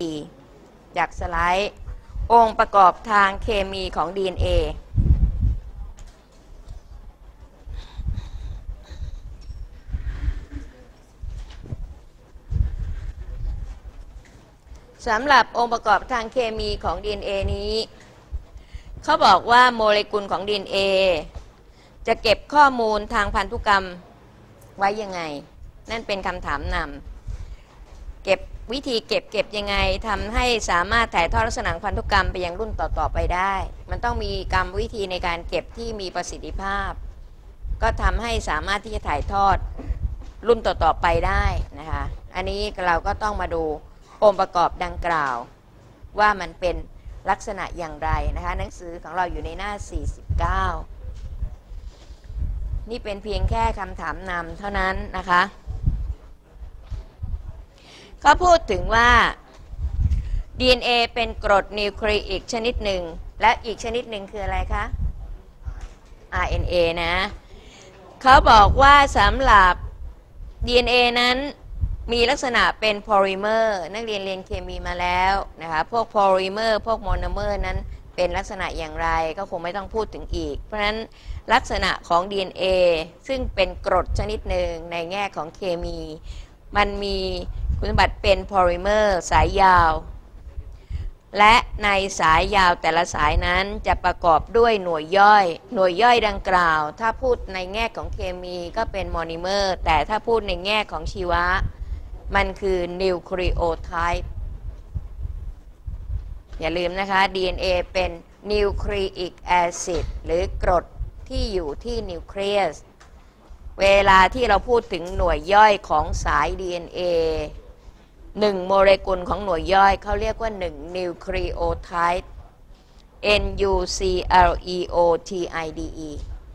จากสไลด์องค์ประกอบทางเคมีของ DNA สำหรับองค์ประกอบทางเคมีของ DNA นี้เขาบอกว่าโมเลกุลของ DNA จะเก็บข้อมูลทางพันธุกรรมไว้ยังไงนั่นเป็นคำถามนำเก็บวิธีเก็บยังไงทำให้สามารถถ่ายทอดลักษณะพันธุกรรมไปยังรุ่นต่อไปได้มันต้องมีกรรมวิธีในการเก็บที่มีประสิทธิภาพก็ทำให้สามารถที่จะถ่ายทอดรุ่นต่อไปได้นะคะอันนี้เราก็ต้องมาดูองค์ประกอบดังกล่าวว่ามันเป็นลักษณะอย่างไรนะคะหนังสือของเราอยู่ในหน้า49นี่เป็นเพียงแค่คำถามนำเท่านั้นนะคะก็พูดถึงว่า DNA เป็นกรดนิวคลีอิกชนิดหนึ่งและอีกชนิดหนึ่งคืออะไรคะ RNA นะเขาบอกว่าสำหรับ DNA นั้นมีลักษณะเป็นโพลิเมอร์นักเรียนเรียนเคมีมาแล้วนะคะพวกโพลิเมอร์พวกโมโนเมอร์นั้นเป็นลักษณะอย่างไรก็คงไม่ต้องพูดถึงอีกเพราะฉะนั้นลักษณะของ DNA ซึ่งเป็นกรดชนิดหนึ่งในแง่ของเคมีมันมีคุณสมบัติเป็นโพลิเมอร์สายยาวและในสายยาวแต่ละสายนั้นจะประกอบด้วยหน่วยย่อยดังกล่าวถ้าพูดในแง่ของเคมีก็เป็นโมโนเมอร์แต่ถ้าพูดในแง่ของชีวะมันคือนิวคลีโอไทด์อย่าลืมนะคะ DNA เป็นนิวคลีอิกแอซิดหรือกรดที่อยู่ที่นิวเคลียสเวลาที่เราพูดถึงหน่วยย่อยของสาย DNA 1 โมเลกุลของหน่วยย่อยเขาเรียกว่า1นิวคลีโอไทด์ NUCLEOTIDE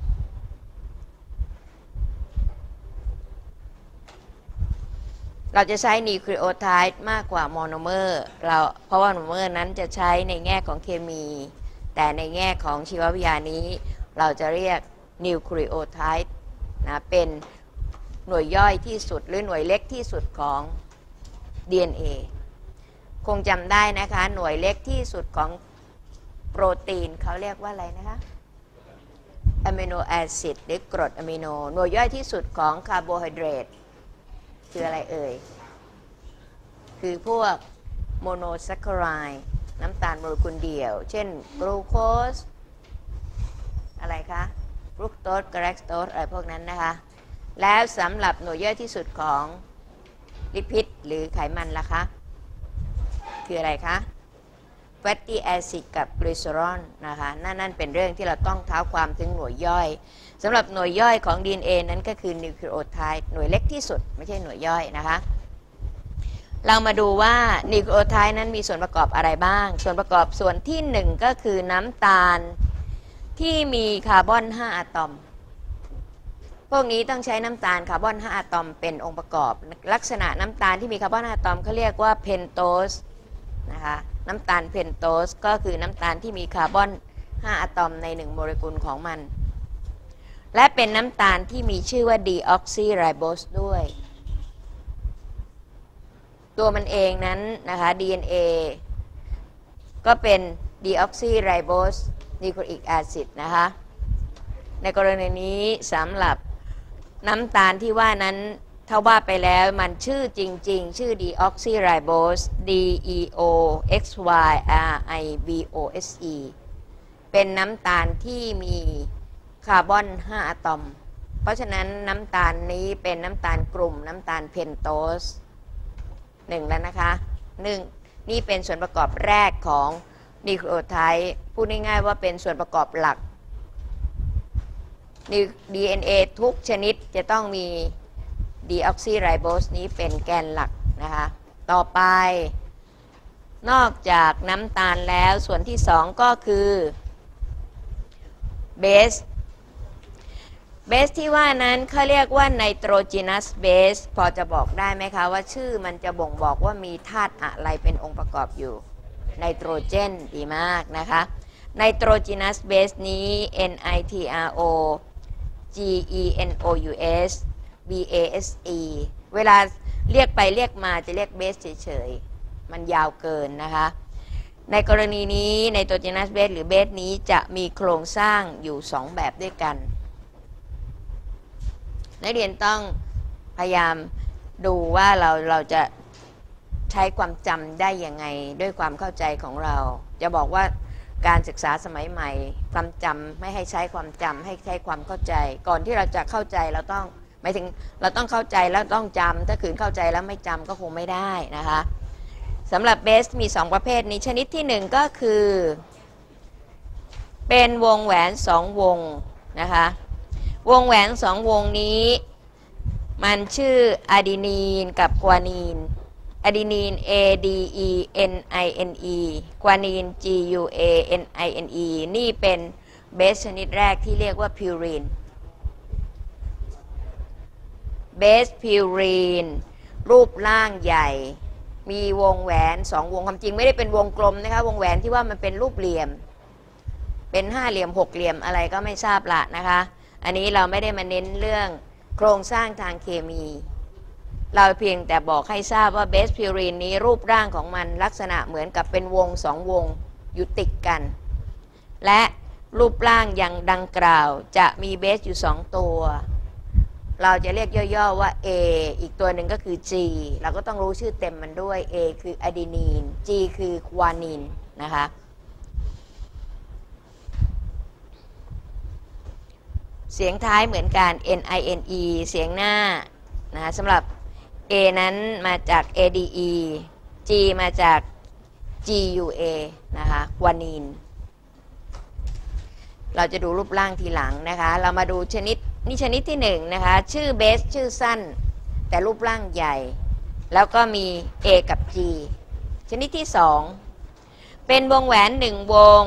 เราจะใช้นิวคลีโอไทด์มากกว่าโมโนเมอร์เพราะว่าโมโนเมอร์นั้นจะใช้ในแง่ของเคมีแต่ในแง่ของชีววิทยานี้เราจะเรียกนิวคลีโอไทด์นะเป็นหน่วยย่อยที่สุดหรือหน่วยเล็กที่สุดของ DNA คงจำได้นะคะหน่วยเล็กที่สุดของโปรตีนเขาเรียกว่าอะไรนะคะอะมิโนแอซิดหรือกรดอะมิโนหน่วยย่อยที่สุดของคาร์โบไฮเดรตคืออะไรเอ่ยคือพวกโมโนแซคคาไรด์น้ำตาลโมเลกุลเดียวเช่นกลูโคสอะไรคะฟรุกโตสกรักโตสอะไรพวกนั้นนะคะแล้วสำหรับหน่วยย่อยที่สุดของลิพิดหรือไขมันล่ะคะคืออะไรคะแฟตตี้แอซิดกับกลีเซอรอลนะคะนั่นเป็นเรื่องที่เราต้องเท้าความถึงหน่วยย่อยสำหรับหน่วยย่อยของ DNA นั้นก็คือนิวคลีโอไทด์หน่วยเล็กที่สุดไม่ใช่หน่วยย่อยนะคะเรามาดูว่านิวคลีโอไทด์นั้นมีส่วนประกอบอะไรบ้างส่วนประกอบส่วนที่1ก็คือน้ำตาลที่มีคาร์บอน5อะตอมพวกนี้ต้องใช้น้ำตาลคาร์บอน5อะตอมเป็นองค์ประกอบลักษณะน้ำตาลที่มีคาร์บอน5อะตอมเขาเรียกว่าเพนโตสนะคะน้ำตาลเพนโตสก็คือน้ำตาลที่มีคาร์บอน5อะตอมใน1โมเลกุลของมันและเป็นน้ำตาลที่มีชื่อว่าดีออกซิไรโบสด้วยตัวมันเองนั้นนะคะ DNA ก็เป็นดีออกซิไรโบสนิวคลีอิกแอซิดนะคะในกรณีนี้สำหรับน้ำตาลที่ว่านั้นถ้าว่าไปแล้วมันชื่อจริงๆชื่อดีออกซิไรโบส DEOXYRIBOSE เป็นน้ำตาลที่มีคาร์บอน5อะตอมเพราะฉะนั้นน้ำตาลนี้เป็นน้ำตาลกลุ่มน้ำตาลเพนโตส1แล้วนะคะนี่เป็นส่วนประกอบแรกของนิวคลีโอไทด์พูดง่ายๆว่าเป็นส่วนประกอบหลักDNA ทุกชนิดจะต้องมีดีออกซิไรโบสนี้เป็นแกนหลักนะคะต่อไปนอกจากน้ำตาลแล้วส่วนที่2ก็คือเบสที่ว่านั้นเขาเรียกว่าไนโตรเจนัสเบสพอจะบอกได้ไหมคะว่าชื่อมันจะบ่งบอกว่ามีธาตุอะไรเป็นองค์ประกอบอยู่ไนโตรเจนดีมากนะคะไนโตรเจนัสเบสนี้ NITROGENOUS BASE เวลาเรียกไปเรียกมาจะเรียกเบสเฉยมันยาวเกินนะคะในกรณีนี้ไนโตรเจนัสเบสหรือเบสนี้จะมีโครงสร้างอยู่2แบบด้วยกันนักเรียนต้องพยายามดูว่าเราจะใช้ความจำได้ยังไงด้วยความเข้าใจของเราจะบอกว่าการศึกษาสมัยใหม่ความจำไม่ให้ใช้ความจำให้ใช้ความเข้าใจก่อนที่เราจะเข้าใจเราต้องหมายถึงเราต้องเข้าใจแล้วต้องจำถ้าขืนเข้าใจแล้วไม่จำก็คงไม่ได้นะคะสำหรับเบสมี2ประเภทนี้ชนิดที่1ก็คือเป็นวงแหวน2วงนะคะวงแหวน2วงนี้มันชื่ออะดีนีนกับกวานีนอะดีนีน ADENINE กวานีน GUANINE นี่เป็นเบสชนิดแรกที่เรียกว่าพิวรีนเบสพิวรีนรูปร่างใหญ่มีวงแหวน2วงความจริงไม่ได้เป็นวงกลมนะคะวงแหวนที่ว่ามันเป็นรูปเหลี่ยมเป็น5เหลี่ยม6เหลี่ยมอะไรก็ไม่ทราบละนะคะอันนี้เราไม่ได้มาเน้นเรื่องโครงสร้างทางเคมีเราเพียงแต่บอกให้ทราบว่าเบสพิวรีนนี้รูปร่างของมันลักษณะเหมือนกับเป็นวง2วงอยู่ติดกันและรูปร่างอย่างดังกล่าวจะมีเบสอยู่2ตัวเราจะเรียกย่อๆว่า A อีกตัวหนึ่งก็คือ G เราก็ต้องรู้ชื่อเต็มมันด้วย A คืออะดีนีน G คือกวานีนนะคะเสียงท้ายเหมือนกัน NINE เสียงหน้านะคะสำหรับ A นั้นมาจาก ADE G มาจาก GUA นะคะกวานีนเราจะดูรูปร่างทีหลังนะคะเรามาดูชนิดที่1นะคะชื่อเบสชื่อสั้นแต่รูปร่างใหญ่แล้วก็มี A กับ G ชนิดที่2เป็นวงแหวน1วง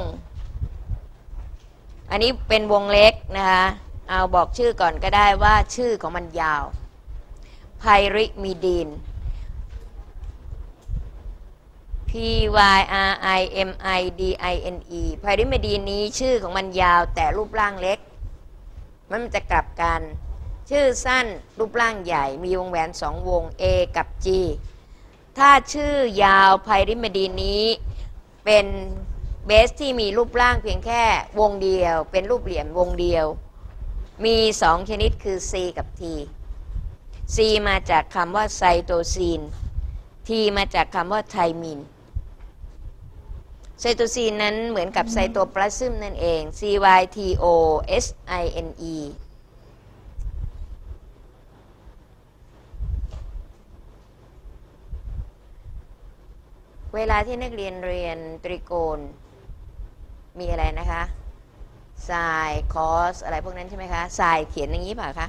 อันนี้เป็นวงเล็กนะคะเอาบอกชื่อก่อนก็ได้ว่าชื่อของมันยาวไพริมิดีน PYRIMIDINE ไพริมิดีนนี้ชื่อของมันยาวแต่รูปร่างเล็กมันจะกลับกันชื่อสั้นรูปร่างใหญ่มีวงแหวน2วง A กับ G ถ้าชื่อยาวไพริมิดีนนี้เป็นเบสที่มีรูปร่างเพียงแค่วงเดียวเป็นรูปเหลี่ยมวงเดียวมี2ชนิดคือ C กับ T C มาจากคำว่าไซโตซีน T มาจากคำว่าไทมีนไซโตซีนนั้นเหมือนกับไซโตพลาซึมนั่นเอง CYTOSINE เวลาที่นักเรียนเรียนตรีโกณมีอะไรนะคะไซน์คอสอะไรพวกนั้นใช่ไหมคะไซน์เขียนอย่างนี้เปล่าคะ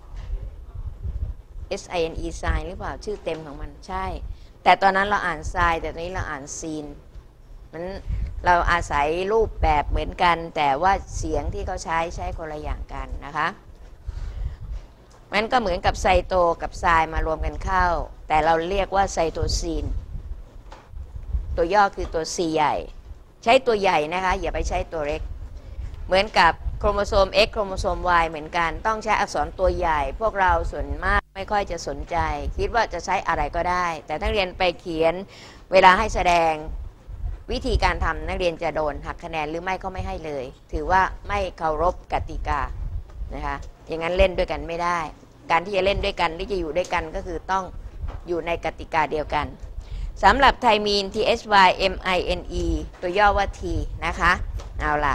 SINE ไซน์หรือเปล่าชื่อเต็มของมันใช่แต่ตอนนั้นเราอ่านไซน์แต่ตอนนี้เราอ่านซีนมันเราอาศัยรูปแบบเหมือนกันแต่ว่าเสียงที่เขาใช้คนละอย่างกันนะคะมันก็เหมือนกับไซโตกับไซน์มารวมกันเข้าแต่เราเรียกว่าไซโตซีนตัวย่อคือตัว C ใหญ่ใช้ตัวใหญ่นะคะอย่าไปใช้ตัวเล็กเหมือนกับโครโมโซม X โครโมโซม Y เหมือนกันต้องใช้อักษรตัวใหญ่พวกเราส่วนมากไม่ค่อยจะสนใจคิดว่าจะใช้อะไรก็ได้แต่นักเรียนไปเขียนเวลาให้แสดงวิธีการทำนักเรียนจะโดนหักคะแนนหรือไม่ก็ไม่ให้เลยถือว่าไม่เคารพกติกานะคะอย่างนั้นเล่นด้วยกันไม่ได้การที่จะเล่นด้วยกันหรือจะอยู่ด้วยกันก็คือต้องอยู่ในกติกาเดียวกันสำหรับไทมีน THYMINE ตัวย่อว่า T นะคะเอาล่ะ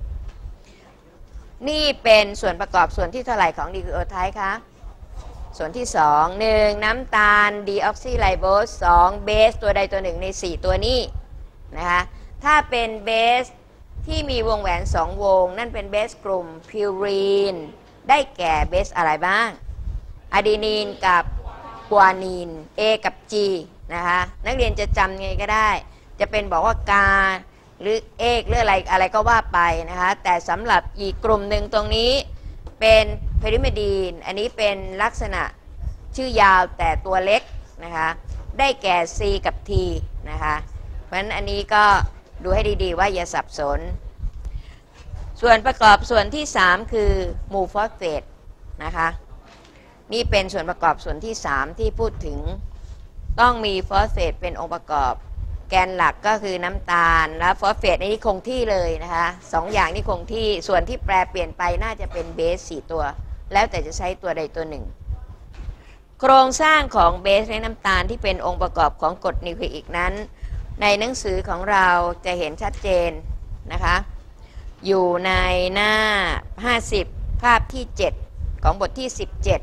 นี่เป็นส่วนประกอบส่วนที่เท่าไหร่ของดีโอไทป์คะส่วนที่2 1น้ำตาลดีออกซิไรโบส2เบสตัวใดตัวหนึ่งใน4ตัวนี้นะคะถ้าเป็นเบสที่มีวงแหวน2วงนั่นเป็นเบสกลุ่มพิวรีนได้แก่เบสอะไรบ้างอะดีนีนกับกวานีน A กับ G นะคะนักเรียนจะจำไงก็ได้จะเป็นบอกว่ากาหรือเอกหรืออะไรก็ว่าไปนะคะแต่สำหรับอีกกลุ่มหนึ่งตรงนี้เป็นเพริมิดีนอันนี้เป็นลักษณะชื่อยาวแต่ตัวเล็กนะคะได้แก่ C กับ T นะคะเพราะฉะนั้นอันนี้ก็ดูให้ดีๆว่าอย่าสับสนส่วนประกอบส่วนที่3คือหมู่ฟอสเฟตนะคะนี่เป็นส่วนประกอบส่วนที่3ที่พูดถึงต้องมีฟอสเฟตเป็นองค์ประกอบแกนหลักก็คือน้ำตาลและฟอสเฟตนี่คงที่เลยนะคะสองอย่างนี้คงที่ส่วนที่แปรเปลี่ยนไปน่าจะเป็นเบส4ตัวแล้วแต่จะใช้ตัวใดตัวหนึ่งโครงสร้างของเบสและน้ำตาลที่เป็นองค์ประกอบของกรดนิวคลีอิกนั้นในหนังสือของเราจะเห็นชัดเจนนะคะอยู่ในหน้า50ภาพที่7ของบทที่17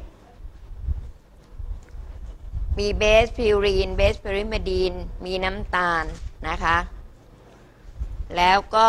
มีเบสพิวรีนเบสเพริมาดีนมีน้ำตาลนะคะแล้วก็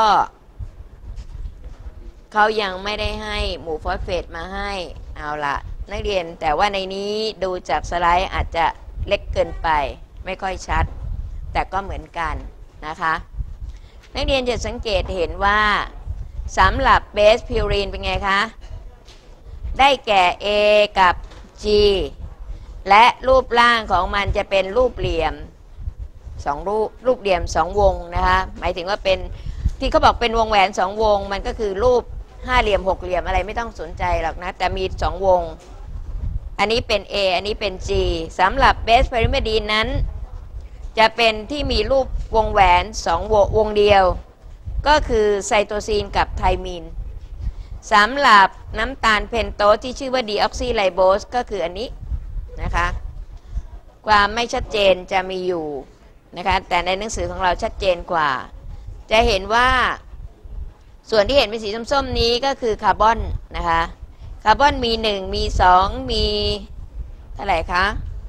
เขายังไม่ได้ให้หมู่ฟอสเฟตมาให้เอาละนักเรียนแต่ว่าในนี้ดูจากสไลด์อาจจะเล็กเกินไปไม่ค่อยชัดแต่ก็เหมือนกันนะคะนักเรียนจะสังเกตเห็นว่าสำหรับเบสพิวรีนเป็นไงคะได้แก่ A กับ G และรูปร่างของมันจะเป็นรูปเหลี่ยมรูปเหลี่ยม2วงนะคะหมายถึงว่าเป็นที่เขาบอกเป็นวงแหวน2วงมันก็คือรูป5เหลี่ยม6เหลี่ยมอะไรไม่ต้องสนใจหรอกนะแต่มี2วงอันนี้เป็น A อันนี้เป็น G สำหรับเบสเพริมาดีนนั้นจะเป็นที่มีรูปวงแหวน2วงเดียวก็คือไซโตซีนกับไทมีนสำหรับน้ำตาลเพนโตสที่ชื่อว่าดีออกซิไรโบสก็คืออันนี้นะคะความไม่ชัดเจนจะมีอยู่นะคะแต่ในหนังสือของเราชัดเจนกว่าจะเห็นว่าส่วนที่เห็นเป็นสีส้มๆนี้ก็คือคาร์บอนนะคะคาร์บอนมี1มี2มีเท่าไหร่คะ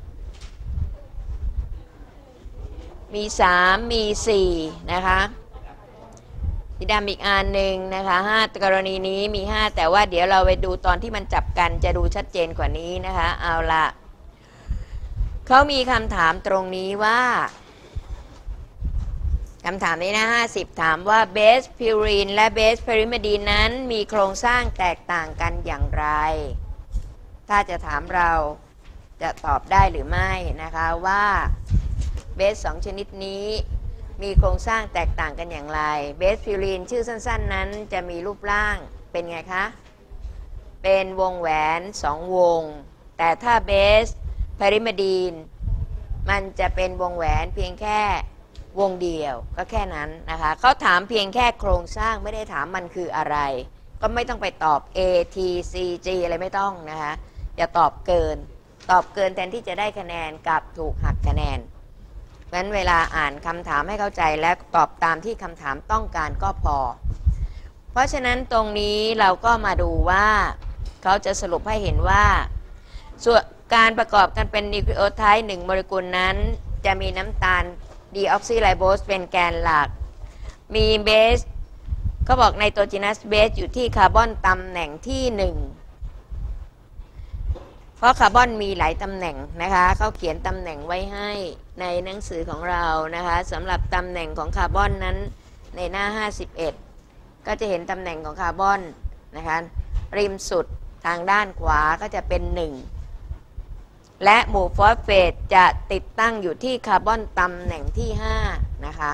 มี3มี4นะคะสีดำอีกอันหนึ่งนะคะ5กรณีนี้มี5แต่ว่าเดี๋ยวเราไปดูตอนที่มันจับกันจะดูชัดเจนกว่านี้นะคะเอาละเขามีคำถามตรงนี้ว่าคำถามนี้นะ50ถามว่าเบสพิวรีนและเบสเพริมาดีนนั้นมีโครงสร้างแตกต่างกันอย่างไรถ้าจะถามเราจะตอบได้หรือไม่นะคะว่าเบส2ชนิดนี้มีโครงสร้างแตกต่างกันอย่างไรเบสพิวรีนชื่อสั้นๆนั้นจะมีรูปร่างเป็นไงคะเป็นวงแหวน2วงแต่ถ้าเบสเพริมาดีนมันจะเป็นวงแหวนเพียงแค่วงเดียวก็แค่นั้นนะคะเขาถามเพียงแค่โครงสร้างไม่ได้ถามมันคืออะไรก็ไม่ต้องไปตอบ A T C G อะไรไม่ต้องนะคะอย่าตอบเกินแทนที่จะได้คะแนนกับถูกหักคะแนนงั้นเวลาอ่านคำถามให้เข้าใจและตอบตามที่คำถามต้องการก็พอเพราะฉะนั้นตรงนี้เราก็มาดูว่าเขาจะสรุปให้เห็นว่าส่วนการประกอบกันเป็นนิวคลีโอไทด์1โมเลกุลนั้นจะมีน้ำตาลดีออกซิไรโบสเป็นแกนหลักมีเบสเขาบอกไนโตรเจนัสเบสอยู่ที่คาร์บอนตำแหน่งที่1เพราะคาร์บอนมีหลายตำแหน่งนะคะเขาเขียนตำแหน่งไว้ให้ในหนังสือของเรานะคะสำหรับตำแหน่งของคาร์บอนนั้นในหน้า51ก็จะเห็นตำแหน่งของคาร์บอนนะคะริมสุดทางด้านขวาก็จะเป็น1และหมู่ฟอสเฟตจะติดตั้งอยู่ที่คาร์บอนตำแหน่งที่5นะคะ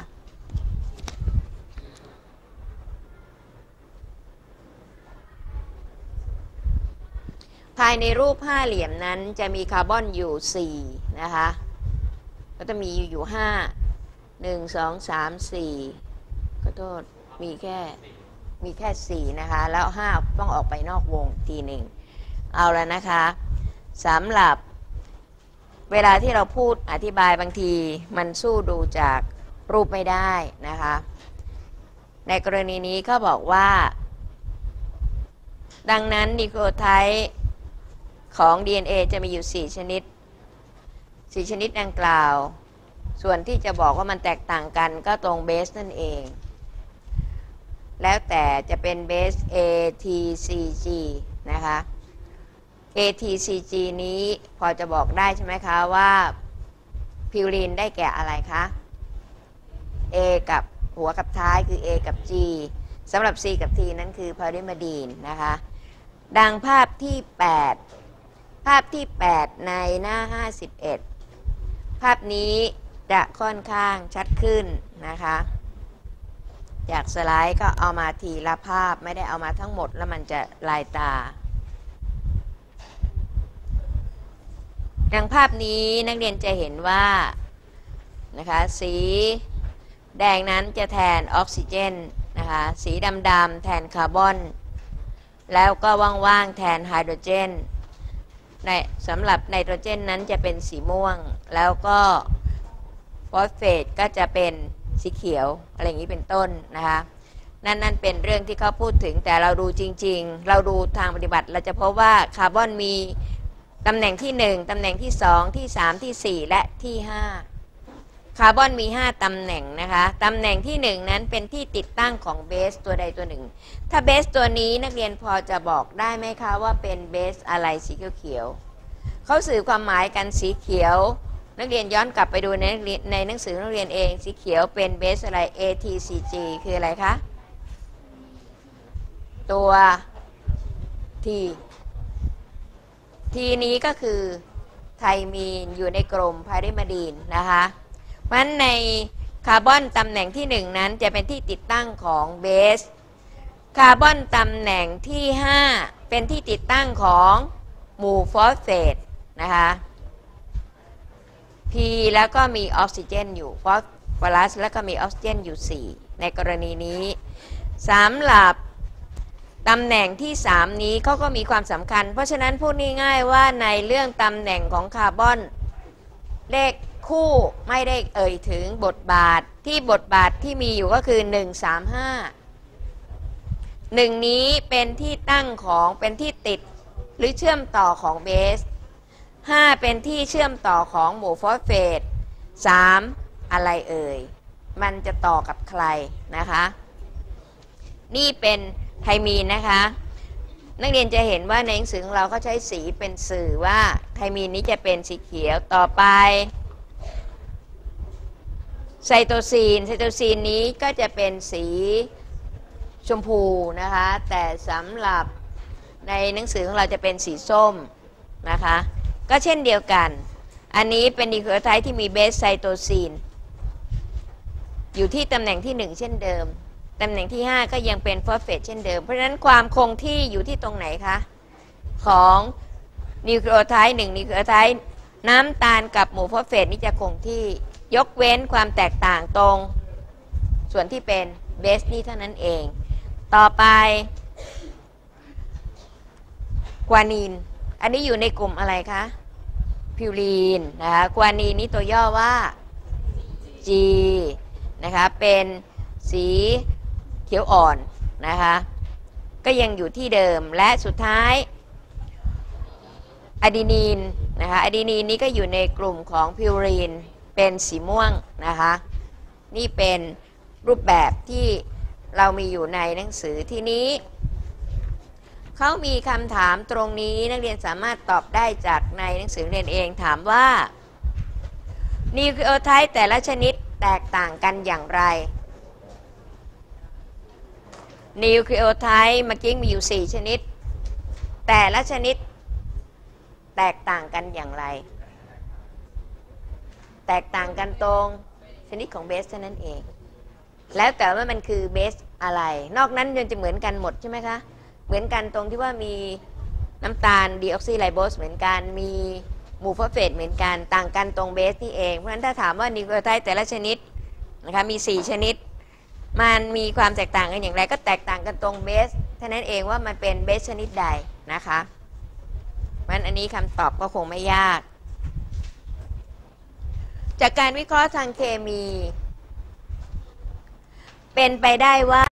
ภายในรูป5เหลี่ยมนั้นจะมีคาร์บอนอยู่4นะคะก็จะมีอยู่5 1 2 3 4ขอโทษมีแค่4นะคะแล้ว5ต้องออกไปนอกวงทีหนึ่งเอาแล้วนะคะสำหรับเวลาที่เราพูดอธิบายบางทีมันสู้ดูจากรูปไม่ได้นะคะในกรณีนี้เขาบอกว่าดังนั้นนิวคลีโอไทด์ของ DNA จะมีอยู่4ชนิด4ชนิดดังกล่าวส่วนที่จะบอกว่ามันแตกต่างกันก็ตรงเบสนั่นเองแล้วแต่จะเป็นเบส A T C G นะคะ ATCG นี้พอจะบอกได้ใช่ไหมคะว่าพิวรีนได้แก่อะไรคะ A กับหัวกับท้ายคือ A กับ G สำหรับ C กับ T นั้นคือพาริมาดีนนะคะดังภาพที่8ในหน้า51ภาพนี้จะค่อนข้างชัดขึ้นนะคะจากสไลด์ก็เอามาทีละภาพไม่ได้เอามาทั้งหมดแล้วมันจะลายตาดังภาพนี้นักเรียนจะเห็นว่านะคะสีแดงนั้นจะแทนออกซิเจนนะคะสีดำๆแทนคาร์บอนแล้วก็ว่างๆแทนไฮโดรเจนสำหรับไนโตรเจนนั้นจะเป็นสีม่วงแล้วก็ฟอสเฟตก็จะเป็นสีเขียวอะไรอย่างนี้เป็นต้นนะคะนั่นเป็นเรื่องที่เขาพูดถึงแต่เราดูจริงๆเราดูทางปฏิบัติเราจะพบว่าคาร์บอนมีตำแหน่งที่1ตำแหน่งที่2ที่3ที่4และที่5คาร์บอนมี5ตำแหน่งนะคะตำแหน่งที่1นั้นเป็นที่ติดตั้งของเบสตัวใดตัวหนึ่งถ้าเบสตัวนี้นักเรียนพอจะบอกได้ไหมคะว่าเป็นเบสอะไรสีเขียวๆเขาสื่อความหมายกันสีเขียวนักเรียนย้อนกลับไปดูในหนังสือนักเรียนเองสีเขียวเป็นเบสอะไร ATCG คืออะไรคะตัว T นี้ก็คือไทมีนอยู่ในกลุ่มไพริมาดีนนะคะเพราะฉะนั้นในคาร์บอนตำแหน่งที่1นั้นจะเป็นที่ติดตั้งของเบสคาร์บอนตำแหน่งที่5เป็นที่ติดตั้งของหมู่ฟอสเฟตนะคะ P แล้วก็มีออกซิเจนอยู่ฟอสฟอรัสแล้วก็มีออกซิเจนอยู่4ในกรณีนี้สำหรับตำแหน่งที่3นี้เขาก็มีความสำคัญเพราะฉะนั้นพูดง่ายๆว่าในเรื่องตำแหน่งของคาร์บอนเลขคู่ไม่ได้เอ่ยถึงบทบาทที่มีอยู่ก็คือ135 1นี้เป็นที่ตั้งของเป็นที่ติดหรือเชื่อมต่อของเบส5เป็นที่เชื่อมต่อของหมู่ฟอสเฟต3อะไรเอ่ยมันจะต่อกับใครนะคะนี่เป็นไทมีนนะคะนักเรียนจะเห็นว่าในหนังสือของเราเขาใช้สีเป็นสื่อว่าไทมีนนี้จะเป็นสีเขียวต่อไปไซโตซีนนี้ก็จะเป็นสีชมพูนะคะแต่สำหรับในหนังสือของเราจะเป็นสีส้มนะคะก็เช่นเดียวกันอันนี้เป็นนิวคลีโอไทด์ที่มีเบสไซโตซีนอยู่ที่ตำแหน่งที่1เช่นเดิมตำแหน่งที่5ก็ยังเป็นฟอสเฟตเช่นเดิมเพราะฉะนั้นความคงที่อยู่ที่ตรงไหนคะของนิวคลีโอไทด์1นิวคลีโอไทด์น้ำตาลกับหมู่ฟอสเฟตนี่จะคงที่ยกเว้นความแตกต่างตรงส่วนที่เป็นเบสนี่เท่านั้นเองต่อไปกวานีนอันนี้อยู่ในกลุ่มอะไรคะพิวรีนนะคะกวานีนนี้ตัวย่อว่า G นะคะเป็นสีเขียวอ่อนนะคะก็ยังอยู่ที่เดิมและสุดท้ายอะดีนีนนะคะอะดีนีนนี้ก็อยู่ในกลุ่มของพิวรีนเป็นสีม่วงนะคะนี่เป็นรูปแบบที่เรามีอยู่ในหนังสือที่นี้เขามีคำถามตรงนี้นักเรียนสามารถตอบได้จากในหนังสือเรียนเองถามว่านิวคลีโอไทด์แต่ละชนิดแตกต่างกันอย่างไรนิวคลีโอไทด์เมื่อกี้มีอยู่4ชนิดแต่ละชนิดแตกต่างกันอย่างไรแตกต่างกันตรงชนิดของเบสเท่านั้นเองแล้วแต่ว่ามันคือเบสอะไรนอกนั้นยังจะเหมือนกันหมดใช่ไหมคะเหมือนกันตรงที่ว่ามีน้ำตาลดีออกซิไรโบสเหมือนกันมีหมู่ฟอสเฟตเหมือนกันต่างกันตรงเบสนี่เองเพราะฉะนั้นถ้าถามว่านิวคลีโอไทด์แต่ละชนิดนะคะมี4ชนิดมันมีความแตกต่างกันอย่างไรก็แตกต่างกันตรงเบสเท่านั้นเองว่ามันเป็นเบสชนิดใดนะคะมันอันนี้คำตอบก็คงไม่ยากจากการวิเคราะห์ทางเคมีเป็นไปได้ว่า